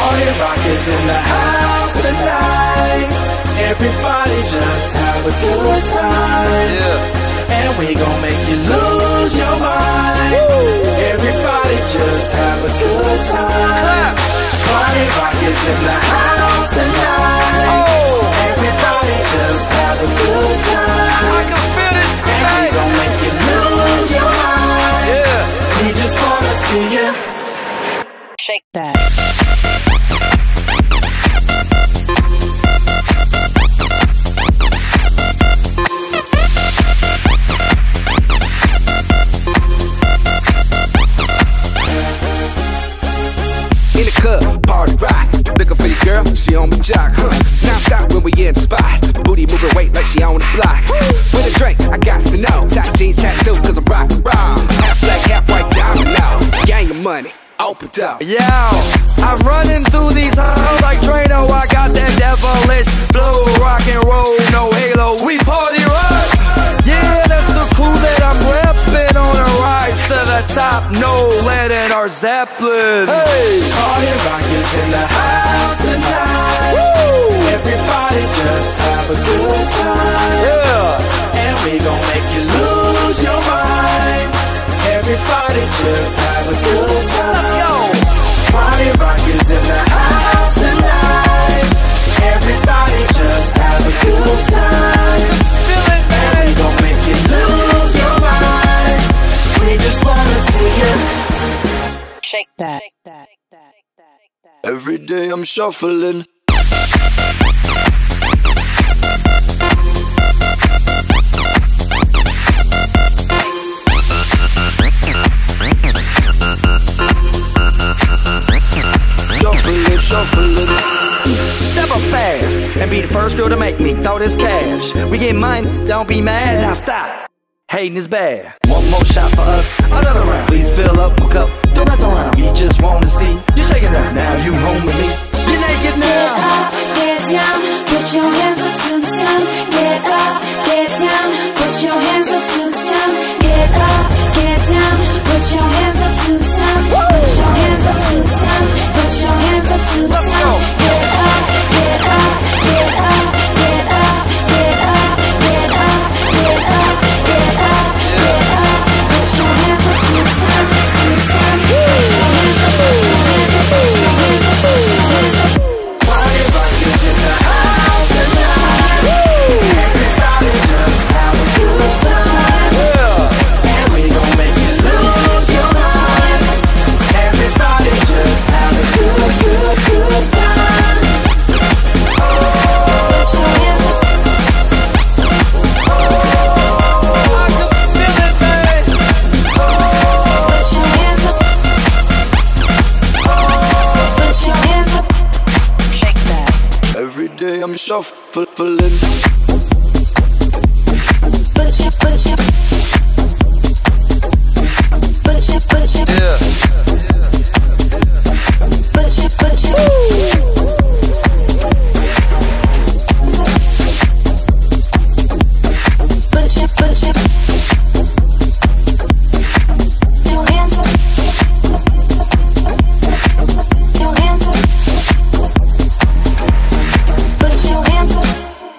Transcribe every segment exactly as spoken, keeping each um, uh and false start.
Party rock is in the house tonight. Everybody just have a good time. Yeah. And we gon' make you lose your mind. Woo. Everybody just have a good time. Clap. Party rock is in the house tonight. Oh. Everybody just have a good time. I can feel this. And we gon' make you lose your mind. Yeah. We just wanna see you shake that. In the club, party rock. Looking for your girl, she on my jock, huh? Now stop when we in the spot. Booty moving weight like she on the block. With a drink, I got to know. Tight jeans, tattoo, cause I'm rock and roll. Half black, half white, diamond now. Gang of money, open up. Yo, I'm running through these halls like Drano. I got that devilish flow, rock and roll, no halo. We party rock. Yeah, that's the crew that I'm reppin' on a rise to the top. No lead in our Zeppelin. Hey, party rock is in the house tonight. Woo! Everybody just have a good time. Yeah, and we gon' make you lose your mind. Everybody just have a good time. Let's go. Party rock is in the house tonight. Everybody just have a good time. Feel it, man. And we gon' make you lose your mind. We just wanna see you shake that. Every day I'm shuffling. Shuffling, shuffling. Step up fast and be the first girl to make me throw this cash. We get mine, don't be mad. Now stop. Hating is bad. One more shot for us, another round. Please fill up my cup, don't mess around. We just wanna see you shaking that. Now you home with me. You're naked now. Get up, get down, put your hands up to the sun. Get up, get down, put your hands up to the sun. Get up, get down, put your hands up to the sun. Put your hands up to the sun. Put your hands up to the Let's sun. go. Get up, get up, get up, get up, get up, get up, get up, get up, get up. Put your hands up to the sun, to the sun. Put your hands up, put your hands up, put your hands up, put your hands up. Party rock is in the house tonight. Everybody just have a good time. Yeah. And we gon' make you lose your mind. Everybody just have a good, good, good time. Put your hands up. I can feel it, man. Put your hands up. Put your hands up. Shake that. Every day I'm shuffling. Put your, put your, put your, put your, Yeah. put your, put your. Put your, put your. Your hands up. Your hands up. Put your hands up.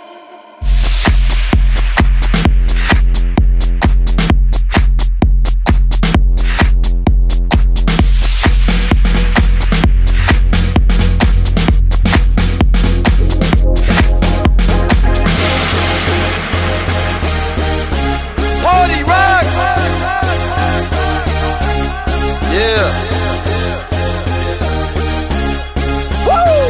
Party rock. Yeah. Woo.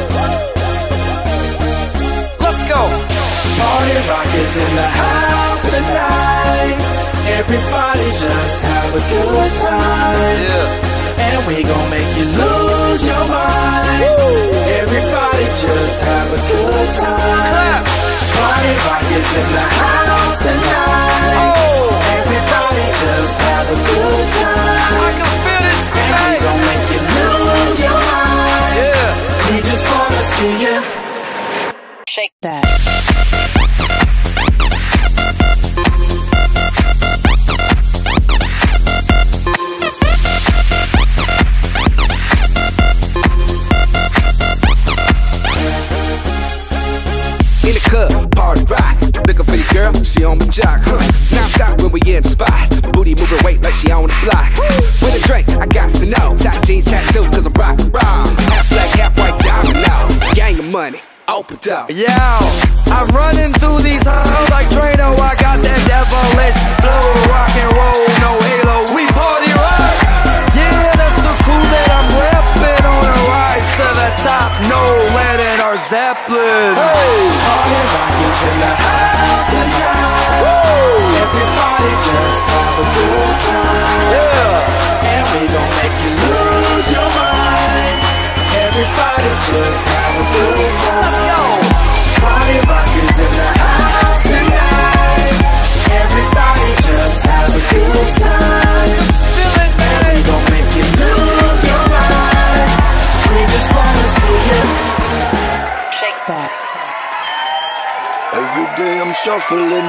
Let's go. Party rock is in the house tonight. Everybody just have a good time. Yeah. And we gon' make you lose your mind. Everybody just have a good time. Clap. Party rock is in the house tonight. Oh. Everybody just have a good time. I can feel this, And we man. gon' make you lose your mind. Yeah. We just wanna see you Shake that. she on my jock, huh? Now stop when we in the spot. Booty moving weight like she on the block. With a drink, I got to know. Top jeans tattoo, cause I'm rock raw. Half black, half white diamond now. Gang of money, open up. Yo, I'm running through these halls like Drano. I got that devilish flow, rock and roll, no halo. We party rock. Yeah, that's the crew that I'm reppin' on a rise to the top. No lead in our Zeppelin. Hey, Party rock is in the house tonight. Woo! Everybody just have a good time. yeah. And we gon' make you lose your mind. Everybody just have a good time. Let's go. Party rock is in the house tonight. Everybody just have a good time. Feel it, And we man. gon' make you lose your mind. We just wanna see you. Shake that. Every day I'm shuffling.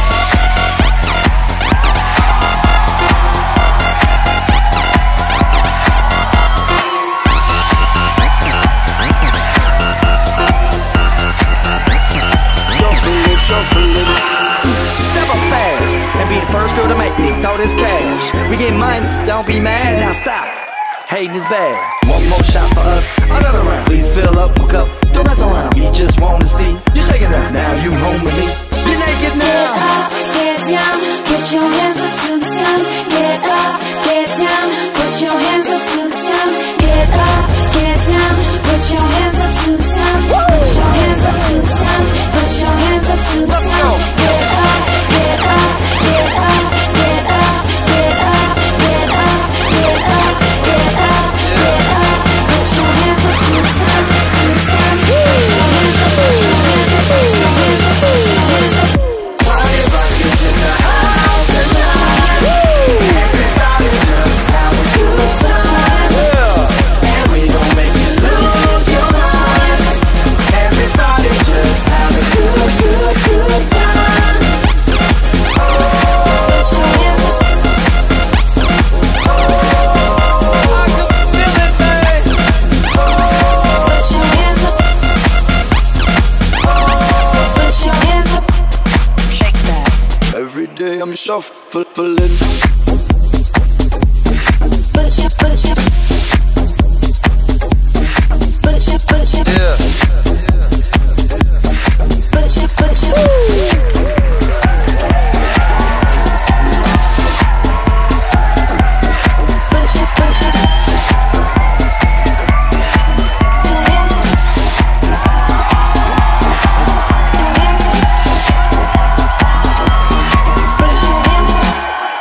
Shuffling, shuffling. Step up fast and be the first girl to make me throw this cash. We get money, don't be mad, now stop. Hating is bad. One more shot for us, another round. Please fill up my cup, don't mess around. We just wanna see you shaking that. Now you home with me. You're naked Get now. up, get down, put your hands up to the sun. Get up, get down, put your hands up to the sun. Get up, get down, put your hands up to the sun. Put your hands up to the sun. Put your hands up to the Let's sun. go. Get up, get up, get up, get up, get up, get up, get up, get up, get up. Put your hands up to the sun, to the sun. Put your hands up, put your hands up, put your hands up, put your hands up. Party rock is in the house tonight. Everybody just have a good time. Yeah. And we gon' make you lose your mind. Everybody just have a good, good, good time. Put your hands up. I can feel it, man. Put your hands up. Put your hands up. Shake that. Every day I'm shuffling. Put your, put your, put your, put your, Yeah. put your, put your. Put your, put your. Put your hands up. Put your hands up. Put your hands up.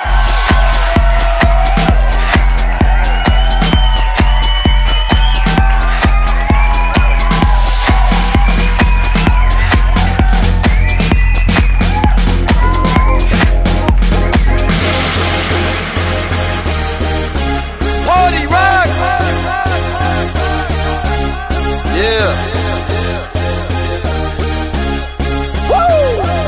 Party rock. Yeah. Woo.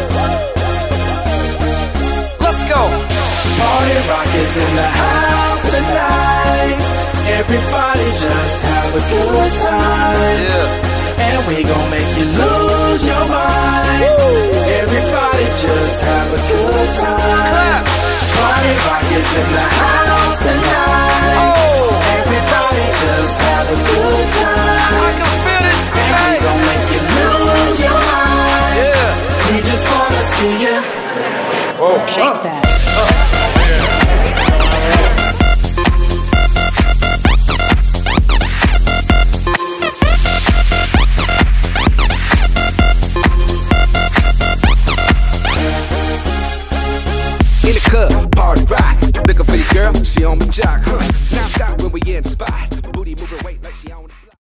Let's go. Party rock is in the house tonight. Everybody just have a good time. Yeah. And we gon' make you lose your mind. Everybody just have a good time. Clap. Party rock is in the house tonight. Oh.